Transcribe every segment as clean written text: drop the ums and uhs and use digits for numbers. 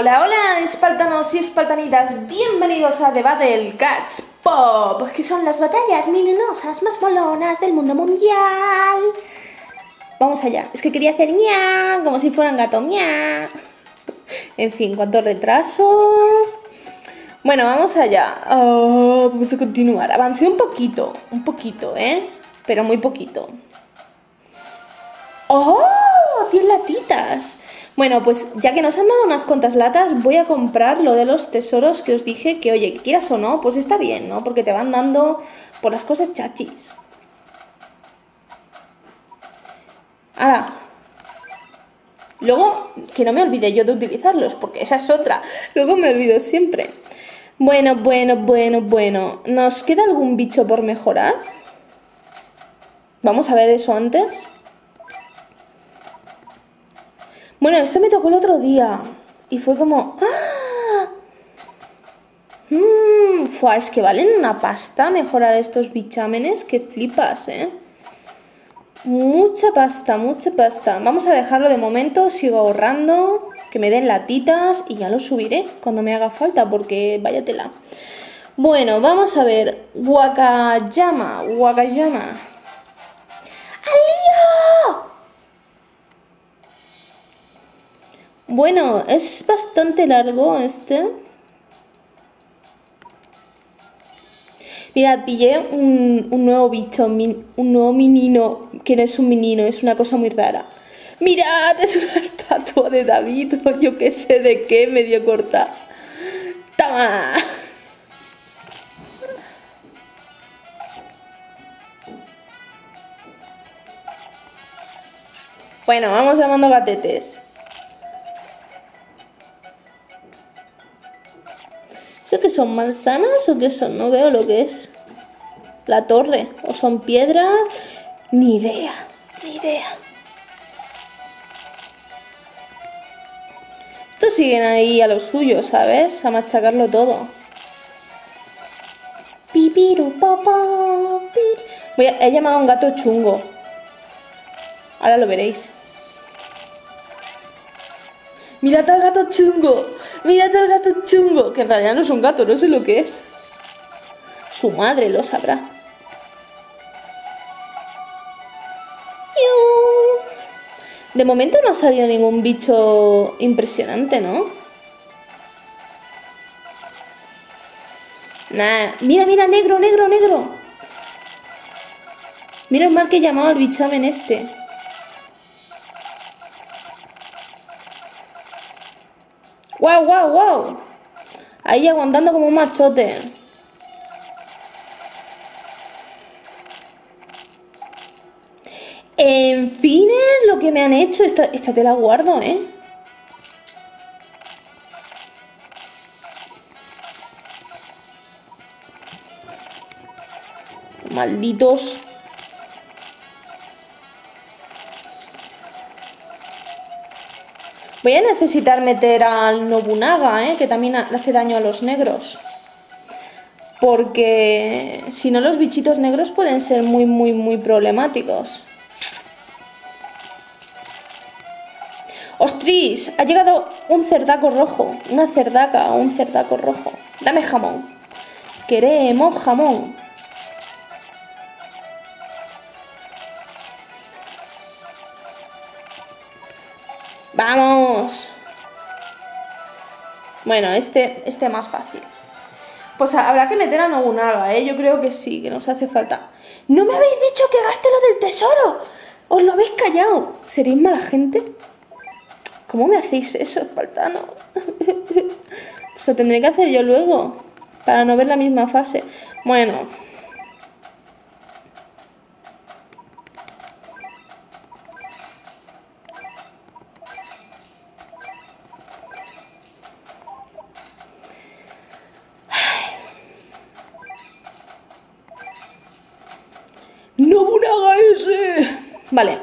Hola, hola, espartanos y espartanitas, bienvenidos a The Battle Cats Pop, que son las batallas milenosas más molonas del mundo mundial. Vamos allá, es que quería hacer ña, como si fuera un gato, ña. En fin, cuánto retraso. Bueno, vamos allá, vamos a continuar. Avancé un poquito, pero muy poquito. ¡Oh! 10 latitas. Bueno, pues ya que nos han dado unas cuantas latas, voy a comprar lo de los tesoros que os dije que, oye, quieras o no, pues está bien, ¿no? Porque te van dando por las cosas chachis. ¡Hala! Luego, que no me olvide yo de utilizarlos, porque esa es otra. Luego me olvido siempre. Bueno. ¿Nos queda algún bicho por mejorar? Vamos a ver eso antes. Bueno, esto me tocó el otro día. Y fue como... ¡ah! Es que valen una pasta mejorar estos bichámenes. Que flipas, ¿eh? Mucha pasta. Vamos a dejarlo de momento. Sigo ahorrando. Que me den latitas. Y ya lo subiré cuando me haga falta. Porque vaya tela. Bueno, vamos a ver. Wakayama. ¡Alío! Bueno, es bastante largo este. Mirad, pillé un nuevo bicho, un nuevo menino, que no es un menino, es una cosa muy rara. Mirad, es una estatua de David, o yo qué sé de qué, medio corta. ¡Toma! Bueno, vamos llamando gatetes. ¿Eso qué son, manzanas o qué son? No veo lo que es. La torre, o son piedras, ni idea. Estos siguen ahí a lo suyo, ¿sabes? A machacarlo todo. He llamado a un gato chungo. Ahora lo veréis. ¡Mirad al gato chungo! Que en realidad no es un gato, no sé lo que es. Su madre lo sabrá. De momento no ha salido ningún bicho impresionante, ¿no? Nah. Mira, negro. Menos mal que he llamado al bichamen este. ¡Wow! Ahí aguantando como un machote. En fin, es lo que me han hecho. Esta te la guardo, ¿eh? Malditos. Voy a necesitar meter al Nobunaga, que también le hace daño a los negros. Porque si no, los bichitos negros pueden ser muy problemáticos. ¡Ostras! Ha llegado un cerdaco rojo. Una cerdaca o un cerdaco rojo. Dame jamón. Queremos jamón. ¡Vamos! Bueno, este más fácil. Pues habrá que meter a Nobunaga, ¿eh? Yo creo que sí, que nos hace falta. ¡No me habéis dicho que gaste lo del tesoro! ¡Os lo habéis callado! ¿Seréis mala gente? ¿Cómo me hacéis eso, espartano? Pues lo tendré que hacer yo luego, para no ver la misma fase. Bueno. ¡Nobunaga ese! Vale.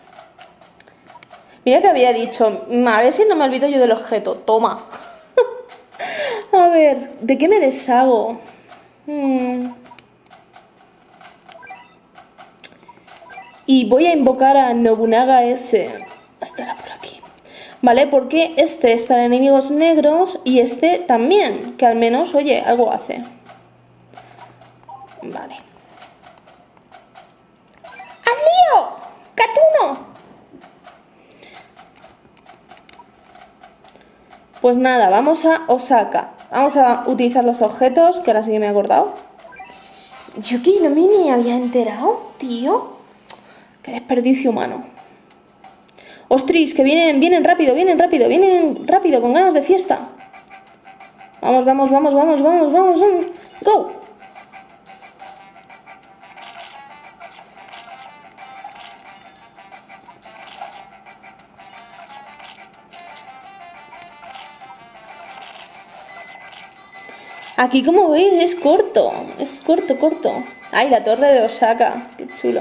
Mira que había dicho, a ver si no me olvido yo del objeto. Toma. A ver, ¿de qué me deshago? Y voy a invocar a Nobunaga ese. Estará por aquí. ¿vale? Porque este es para enemigos negros y este también, que al menos, oye, algo hace. Vale. ¡Al lío! ¡Catuno! Pues nada, vamos a Osaka. Vamos a utilizar los objetos, que ahora sí que me he acordado. Yuki, no me ni había enterado, tío. Qué desperdicio humano. Ostris, que vienen rápido, con ganas de fiesta. Vamos, vamos, vamos, vamos, vamos, vamos, vamos. ¡Go! Aquí, como veis, es corto. Es corto, corto. Ay, la torre de Osaka. Qué chulo.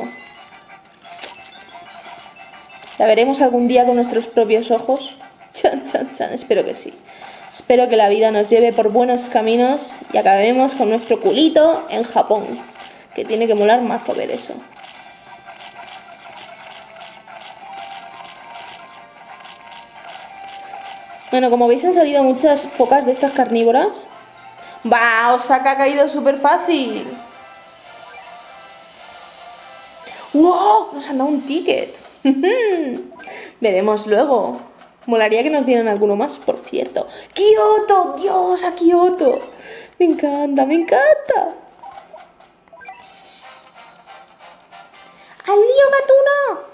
¿La veremos algún día con nuestros propios ojos? Chan, chan, chan. Espero que sí. Espero que la vida nos lleve por buenos caminos y acabemos con nuestro culito en Japón. Que tiene que molar mazo ver eso. Bueno, como veis han salido muchas focas de estas carnívoras. ¡Bah! Osaka ha caído súper fácil. ¡Wow! Nos han dado un ticket. Veremos luego. Molaría que nos dieran alguno más, por cierto. ¡Kioto! ¡Dios, a Kioto! Me encanta, me encanta. ¡Al lío, gatuno!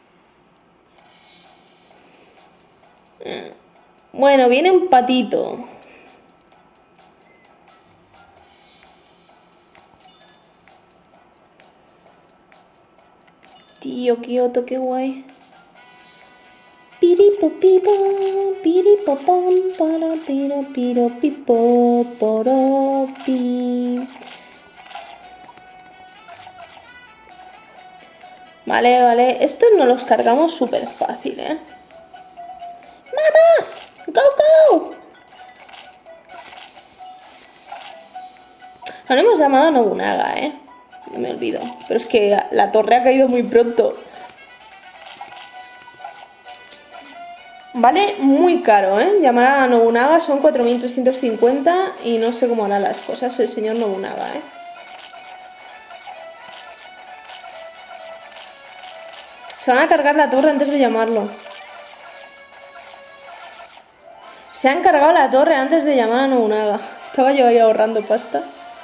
Bueno, viene un patito. Tío, Kioto, qué guay. Piripopipa, piripopom, para piro, piro, pipo, poropi. Vale, vale. Estos nos los cargamos súper fácil, ¿eh? ¡Vamos! ¡Go, go! No le hemos llamado a Nobunaga, ¿eh? No me olvido. Pero es que la torre ha caído muy pronto. Vale muy caro, ¿eh? Llamar a Nobunaga son 4.350 y no sé cómo hará las cosas el señor Nobunaga, ¿eh? Se van a cargar la torre antes de llamarlo. Se han cargado la torre antes de llamar a Nobunaga. Estaba yo ahí ahorrando pasta.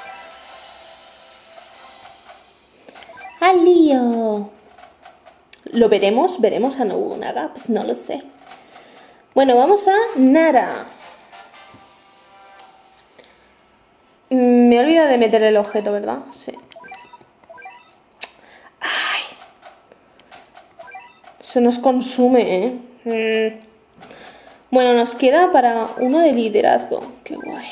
¡Al lío! ¿Lo veremos? ¿Veremos a Nobunaga? Pues no lo sé. Bueno, vamos a Nara. Me he olvidado de meter el objeto, ¿verdad? Sí. ¡Ay! Se nos consume, ¿eh? Bueno, nos queda para uno de liderazgo. ¡Qué guay!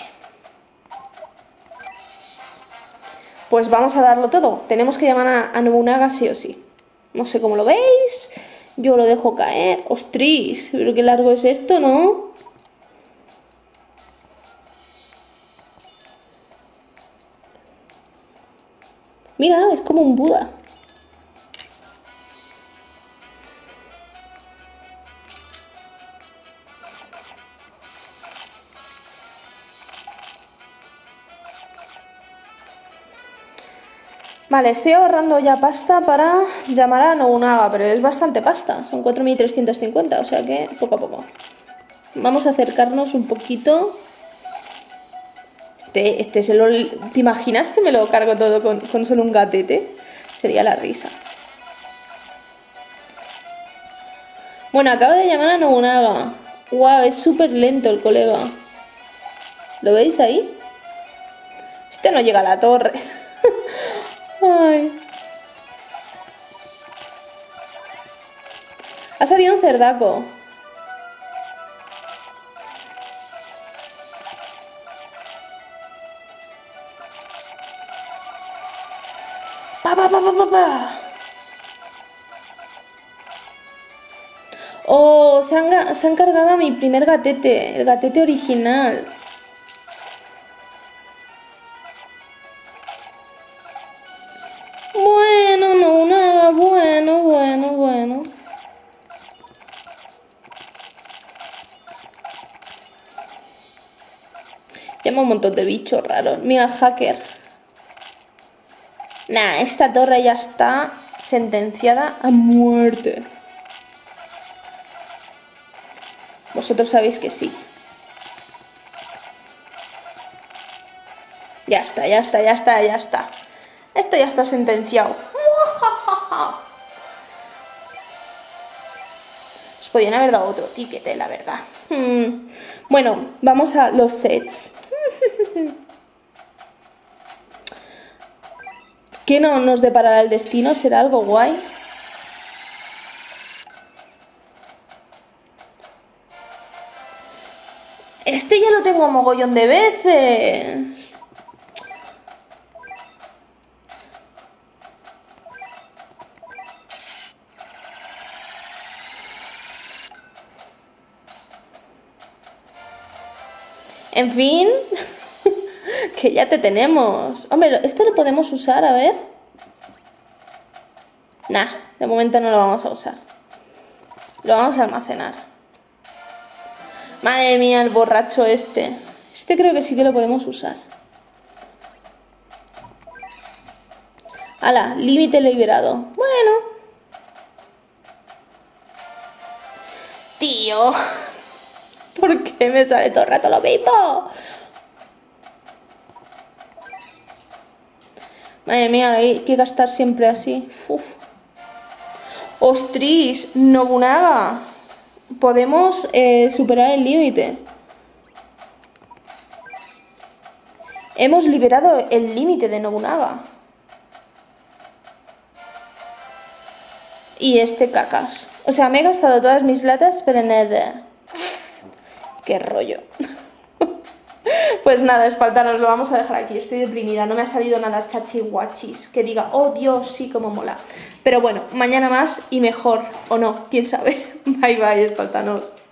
Pues vamos a darlo todo. Tenemos que llamar a Nobunaga sí o sí. No sé cómo lo veis. Yo lo dejo caer. ¡Ostras! Pero qué largo es esto, ¿no? Mira, es como un Buda. Vale, estoy ahorrando ya pasta para llamar a Nobunaga, pero es bastante pasta. Son 4.350, o sea que poco a poco. Vamos a acercarnos un poquito. Este se lo... ¿Te imaginas que me lo cargo todo con solo un gatete? Sería la risa. Bueno, acabo de llamar a Nobunaga. Wow, es súper lento el colega. ¿Lo veis ahí? Este no llega a la torre. Ay. Ha salido un cerdaco. Pa, pa, pa, pa, pa, pa. Oh, se han cargado a mi primer gatete, el gatete original. Bueno, no, nada, bueno. montón de bichos raros. Mira el hacker. Nah, esta torre ya está sentenciada a muerte. Vosotros sabéis que sí. Ya está, ya está, ya está, ya está. Esto ya está sentenciado. Os podían haber dado otro ticket, la verdad. Bueno, vamos a los sets. ¿Qué no nos deparará el destino? ¿Será algo guay? Este ya lo tengo mogollón de veces. En fin, que ya te tenemos. Hombre, esto lo podemos usar, a ver. Nah, de momento no lo vamos a usar. Lo vamos a almacenar. Madre mía, el borracho este. Este creo que sí que lo podemos usar. ¡Hala! Límite liberado. Bueno. Tío. ¿Por qué me sale todo el rato lo mismo? Madre mía, hay que gastar siempre así. Uf. ¡Ostris! Nobunaga. Podemos superar el límite. Hemos liberado el límite de Nobunaga. Y este cacas. O sea, me he gastado todas mis latas, pero nada. ¡Qué rollo! Pues nada, espartanos, lo vamos a dejar aquí. Estoy deprimida, no me ha salido nada chachi guachis que diga, oh Dios, sí, como mola. Pero bueno, mañana más y mejor, o no, quién sabe. Bye bye, espartanos.